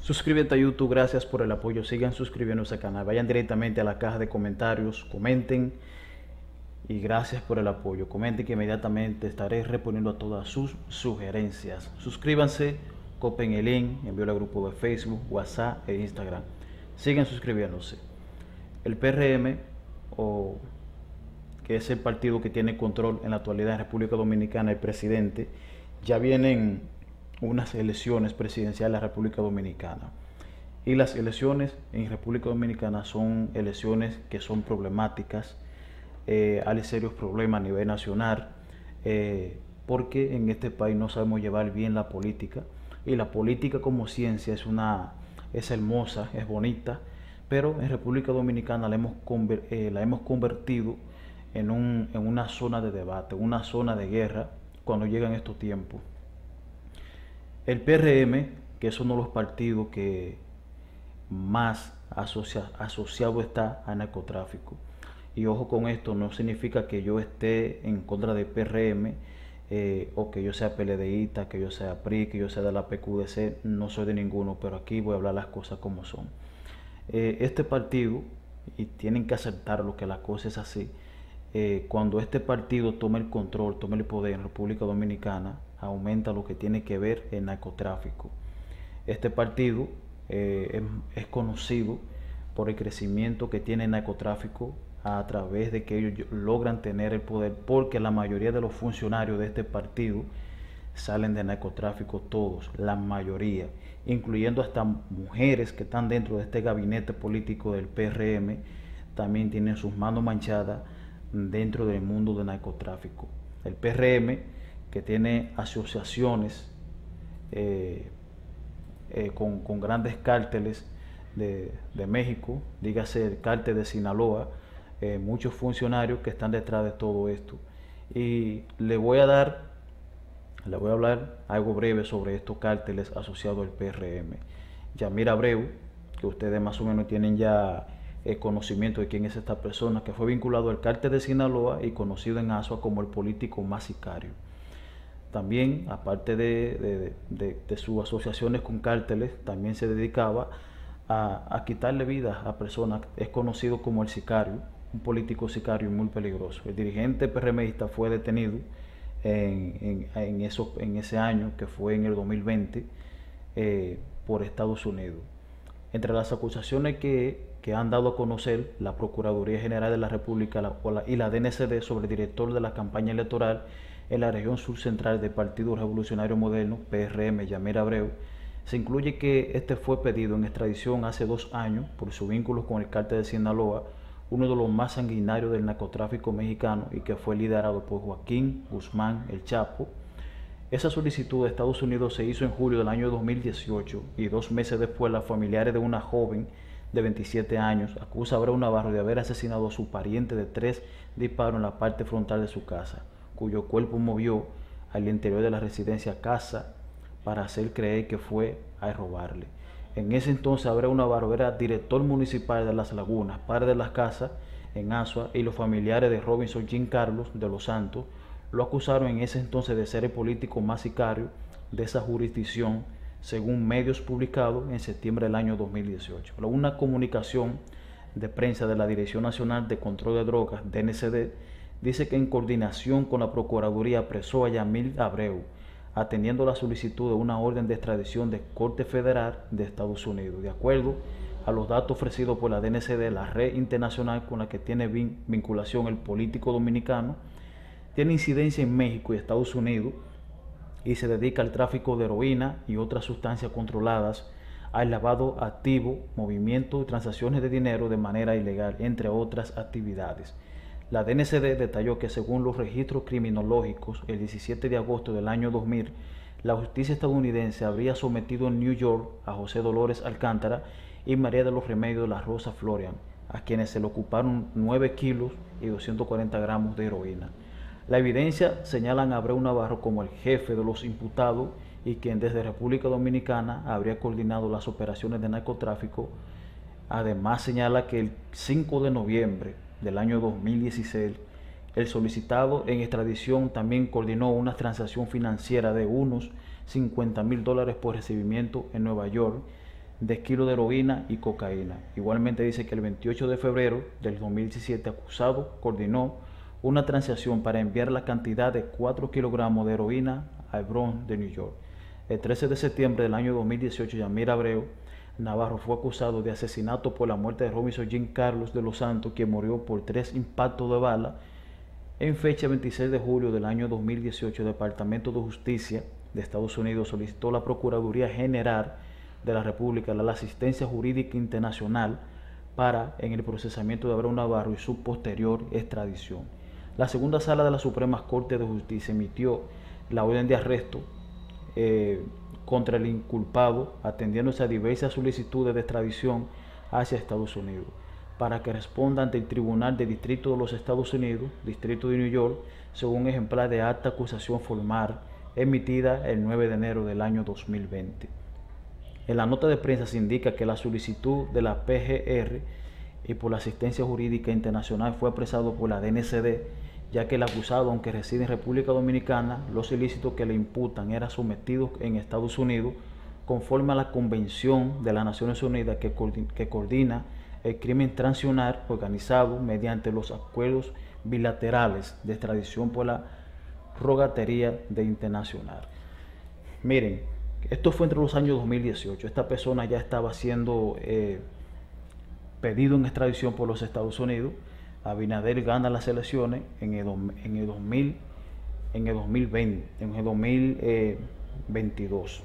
Suscríbete a YouTube, gracias por el apoyo. Sigan suscribiéndose al canal. Vayan directamente a la caja de comentarios, comenten y gracias por el apoyo. Comenten que inmediatamente estaré respondiendo a todas sus sugerencias. Suscríbanse, copien el link, envío al grupo de Facebook, WhatsApp e Instagram. Sigan suscribiéndose. El PRM, o que es el partido que tiene control en la actualidad en República Dominicana, el presidente, ya vienen unas elecciones presidenciales en la República Dominicana. Y las elecciones en República Dominicana son elecciones que son problemáticas, hay serios problemas a nivel nacional, porque en este país no sabemos llevar bien la política, y la política como ciencia es hermosa, es bonita, pero en República Dominicana la hemos convertido en una zona de debate, una zona de guerra cuando llegan estos tiempos. El PRM, que es uno de los partidos que más asociado está al narcotráfico. Y ojo con esto, no significa que yo esté en contra del PRM, o que yo sea PLDista, que yo sea PRI, que yo sea de la PQDC, no soy de ninguno, pero aquí voy a hablar las cosas como son. Este partido, y tienen que aceptar que la cosa es así, cuando este partido tome el control, tome el poder en República Dominicana, aumenta lo que tiene que ver el narcotráfico. Este partido es conocido por el crecimiento que tiene el narcotráfico a través de que ellos logran tener el poder, porque la mayoría de los funcionarios de este partido salen de narcotráfico, todos, la mayoría, incluyendo hasta mujeres que están dentro de este gabinete político del PRM, también tienen sus manos manchadas dentro del mundo del narcotráfico. El PRM, que tiene asociaciones con grandes cárteles de México, dígase el cártel de Sinaloa, muchos funcionarios que están detrás de todo esto. Y le voy a hablar algo breve sobre estos cárteles asociados al PRM. Yamir Abreu, que ustedes más o menos tienen ya conocimiento de quién es esta persona, que fue vinculado al cártel de Sinaloa y conocido en Asua como el político más sicario. También, aparte de sus asociaciones con cárteles, también se dedicaba a quitarle vida a personas. Es conocido como el sicario, un político sicario muy peligroso. El dirigente PRMista fue detenido en ese año, que fue en el 2020, por Estados Unidos. Entre las acusaciones que han dado a conocer la Procuraduría General de la República y la DNCD sobre el director de la campaña electoral en la región sur central del Partido Revolucionario Moderno, PRM, Yamir Abreu, se incluye que este fue pedido en extradición hace 2 años por su vínculo con el cártel de Sinaloa, uno de los más sanguinarios del narcotráfico mexicano, y que fue liderado por Joaquín Guzmán el Chapo. Esa solicitud de Estados Unidos se hizo en julio del año 2018, y 2 meses después los familiares de una joven de 27 años acusa a Abreu Navarro de haber asesinado a su pariente de 3 disparos en la parte frontal de su casa, cuyo cuerpo movió al interior de la residencia casa para hacer creer que fue a robarle. En ese entonces Abreu Navarro era director municipal de Las Lagunas, padre de las casas en Asua, y los familiares de Robinson Jean Carlos de los Santos lo acusaron en ese entonces de ser el político más sicario de esa jurisdicción, según medios publicados en septiembre del año 2018. Pero una comunicación de prensa de la Dirección Nacional de Control de Drogas, DNCD, dice que en coordinación con la Procuraduría apresó a Yamir Abreu, atendiendo la solicitud de una orden de extradición de Corte Federal de Estados Unidos. De acuerdo a los datos ofrecidos por la DNCD, la red internacional con la que tiene vinculación el político dominicano tiene incidencia en México y Estados Unidos, y se dedica al tráfico de heroína y otras sustancias controladas, al lavado activo, movimiento y transacciones de dinero de manera ilegal, entre otras actividades. La DNCD detalló que según los registros criminológicos, el 17 de agosto del año 2000, la justicia estadounidense habría sometido en New York a José Dolores Alcántara y María de los Remedios de la Rosa Florian, a quienes se le ocuparon 9 kilos y 240 gramos de heroína. La evidencia señalan a Abreu Navarro como el jefe de los imputados y quien desde República Dominicana habría coordinado las operaciones de narcotráfico. Además señala que el 5 de noviembre del año 2016, el solicitado en extradición también coordinó una transacción financiera de unos $50,000 por recibimiento en Nueva York, de kilos de heroína y cocaína. Igualmente dice que el 28 de febrero del 2017 acusado coordinó una transacción para enviar la cantidad de 4 kilogramos de heroína al Bronx de New York. El 13 de septiembre del año 2018, Yamir Abreu Navarro fue acusado de asesinato por la muerte de Robinson Jean Carlos de los Santos, quien murió por 3 impactos de bala. En fecha 26 de julio del año 2018, el Departamento de Justicia de Estados Unidos solicitó a la Procuraduría General de la República la asistencia jurídica internacional en el procesamiento de Abreu Navarro y su posterior extradición. La segunda sala de la Suprema Corte de Justicia emitió la orden de arresto contra el inculpado, atendiéndose a diversas solicitudes de extradición hacia Estados Unidos, para que responda ante el Tribunal de Distrito de los Estados Unidos, Distrito de New York, según un ejemplar de acta acusación formal emitida el 9 de enero del año 2020. En la nota de prensa se indica que la solicitud de la PGR y por la asistencia jurídica internacional fue apresado por la DNCD, ya que el acusado, aunque reside en República Dominicana, los ilícitos que le imputan eran sometidos en Estados Unidos conforme a la Convención de las Naciones Unidas que coordina el crimen transnacional organizado mediante los acuerdos bilaterales de extradición por la rogatería de internacional. Miren, esto fue entre los años 2018. Esta persona ya estaba siendo pedido en extradición por los Estados Unidos. Abinader gana las elecciones en el 2022.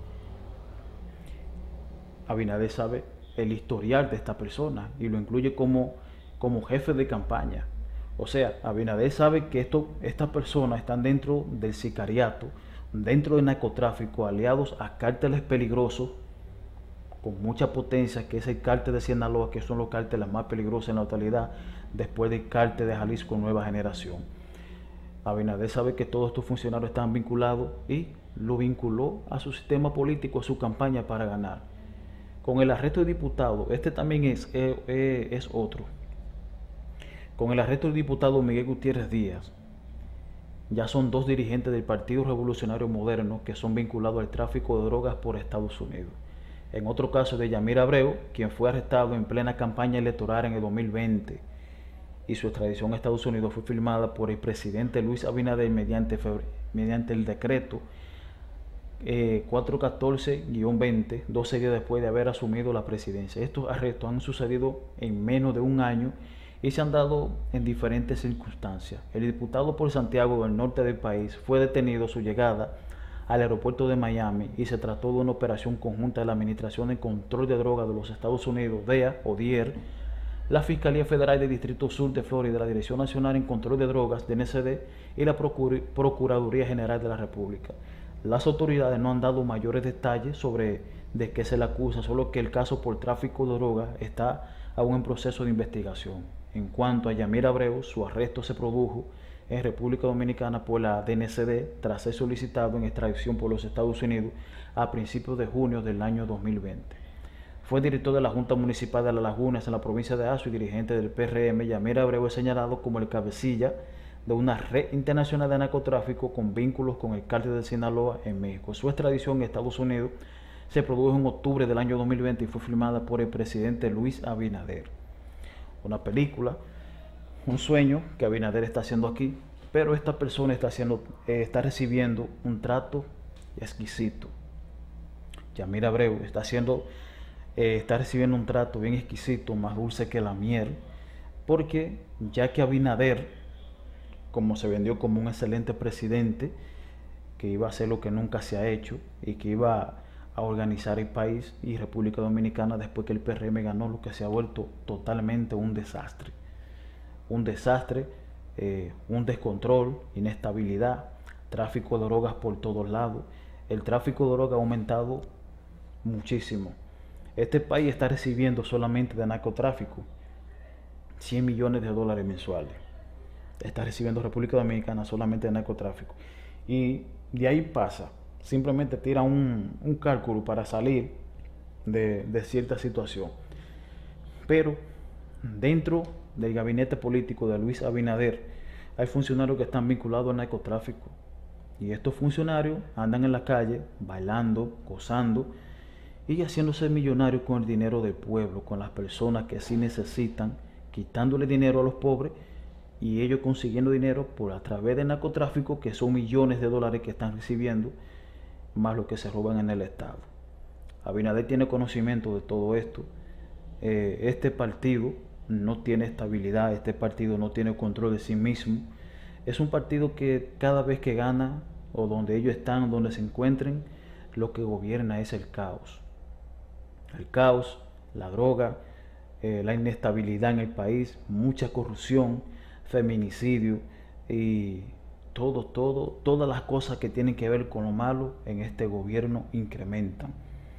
Abinader sabe el historial de esta persona y lo incluye como jefe de campaña. O sea, Abinader sabe que estas personas están dentro del sicariato, dentro del narcotráfico, aliados a cárteles peligrosos con mucha potencia, que es el cártel de Sinaloa, que son los cárteles más peligrosos en la actualidad, después del cártel de Jalisco Nueva Generación. Abinader sabe que todos estos funcionarios están vinculados y lo vinculó a su sistema político, a su campaña para ganar. Con el arresto de diputado, este también es otro. Con el arresto del diputado Miguel Gutiérrez Díaz, ya son 2 dirigentes del Partido Revolucionario Moderno que son vinculados al tráfico de drogas por Estados Unidos. En otro caso de Yamir Abreu, quien fue arrestado en plena campaña electoral en el 2020 y su extradición a Estados Unidos fue firmada por el presidente Luis Abinader mediante el decreto 414-20, 12 días después de haber asumido la presidencia. Estos arrestos han sucedido en menos de un año y se han dado en diferentes circunstancias. El diputado por Santiago del norte del país fue detenido a su llegada al aeropuerto de Miami y se trató de una operación conjunta de la Administración de Control de Drogas de los Estados Unidos, DEA o DIER, la Fiscalía Federal del Distrito Sur de Florida, la Dirección Nacional en Control de Drogas, DNCD, y la Procuraduría General de la República. Las autoridades no han dado mayores detalles sobre de qué se le acusa, solo que el caso por tráfico de drogas está aún en proceso de investigación. En cuanto a Yamir Abreu, su arresto se produjo en República Dominicana por la DNCD tras ser solicitado en extradición por los Estados Unidos a principios de junio del año 2020. Fue director de la Junta Municipal de Las Lagunas en la provincia de Azua y dirigente del PRM. Yamir Abreu es señalado como el cabecilla de una red internacional de narcotráfico con vínculos con el cártel de Sinaloa en México. Su extradición en Estados Unidos se produjo en octubre del año 2020 y fue filmada por el presidente Luis Abinader. Una película, un sueño que Abinader está haciendo aquí, pero esta persona está recibiendo un trato exquisito. Yamir Abreu está recibiendo un trato bien exquisito, más dulce que la miel, porque ya que Abinader, como se vendió como un excelente presidente, que iba a hacer lo que nunca se ha hecho y que iba a organizar el país y República Dominicana después que el PRM ganó, lo que se ha vuelto totalmente un desastre. Un desastre, un descontrol, inestabilidad, tráfico de drogas por todos lados. El tráfico de drogas ha aumentado muchísimo. Este país está recibiendo solamente de narcotráfico 100 millones de dólares mensuales. Está recibiendo República Dominicana solamente de narcotráfico. Y de ahí pasa. Simplemente tira un cálculo para salir de cierta situación. Pero dentro del gabinete político de Luis Abinader hay funcionarios que están vinculados al narcotráfico. Y estos funcionarios andan en la calle bailando, gozando y haciéndose millonarios con el dinero del pueblo, con las personas que sí necesitan, quitándole dinero a los pobres y ellos consiguiendo dinero por a través del narcotráfico, que son millones de dólares que están recibiendo, más lo que se roban en el Estado. Abinader tiene conocimiento de todo esto. Este partido no tiene estabilidad, este partido no tiene control de sí mismo. Es un partido que cada vez que gana, o donde ellos están, donde se encuentren, lo que gobierna es el caos. El caos, la droga, la inestabilidad en el país, mucha corrupción, feminicidio y todas las cosas que tienen que ver con lo malo en este gobierno incrementan.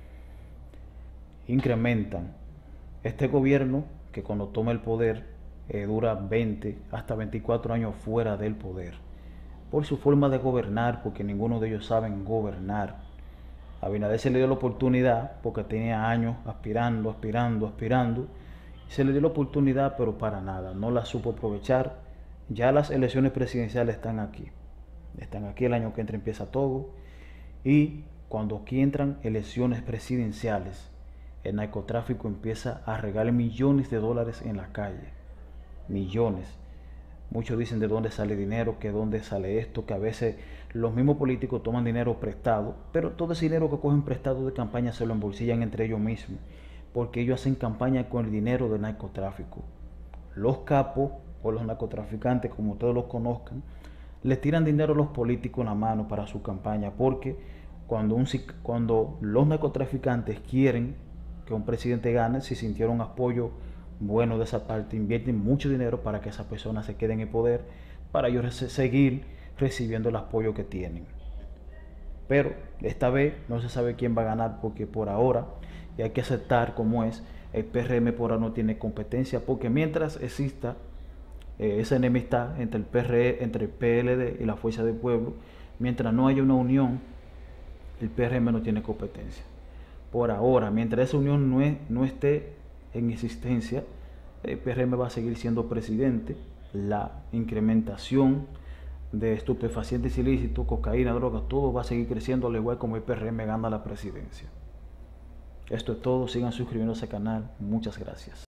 Este gobierno, que cuando toma el poder dura 20 hasta 24 años fuera del poder, por su forma de gobernar, porque ninguno de ellos saben gobernar. A Abinader se le dio la oportunidad porque tenía años aspirando, se le dio la oportunidad, pero para nada, no la supo aprovechar. Ya las elecciones presidenciales están aquí, el año que entra empieza todo, y cuando aquí entran elecciones presidenciales, el narcotráfico empieza a regalar millones de dólares en la calle, millones. Muchos dicen de dónde sale dinero, que dónde sale esto, que a veces los mismos políticos toman dinero prestado, pero todo ese dinero que cogen prestado de campaña se lo embolsillan entre ellos mismos, porque ellos hacen campaña con el dinero del narcotráfico. Los capos o los narcotraficantes, como ustedes los conozcan, les tiran dinero a los políticos en la mano para su campaña, porque cuando los narcotraficantes quieren que un presidente gane, si sintieron apoyo bueno de esa parte, invierten mucho dinero para que esas personas se queden en el poder, para ellos seguir recibiendo el apoyo que tienen. Pero esta vez no se sabe quién va a ganar, porque por ahora, y hay que aceptar como es, el PRM por ahora no tiene competencia, porque mientras exista esa enemistad entre el PLD y la Fuerza del Pueblo, mientras no haya una unión, el PRM no tiene competencia. Por ahora, mientras esa unión no esté en existencia, el PRM va a seguir siendo presidente. La incrementación de estupefacientes ilícitos, cocaína, drogas, todo va a seguir creciendo, al igual como el PRM gana la presidencia. Esto es todo, sigan suscribiéndose al canal, muchas gracias.